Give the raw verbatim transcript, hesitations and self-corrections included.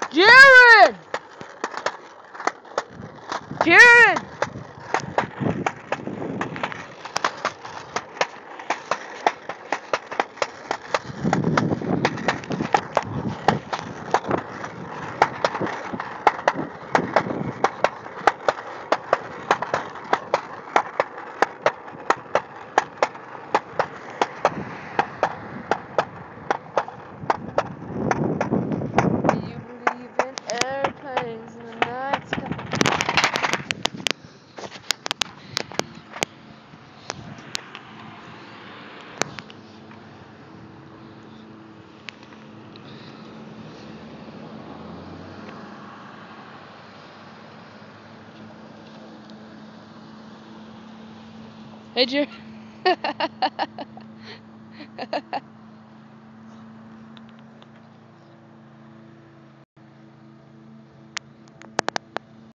Jared! Jared! Do you believe in airplanes in the night sky? Hey, Jared.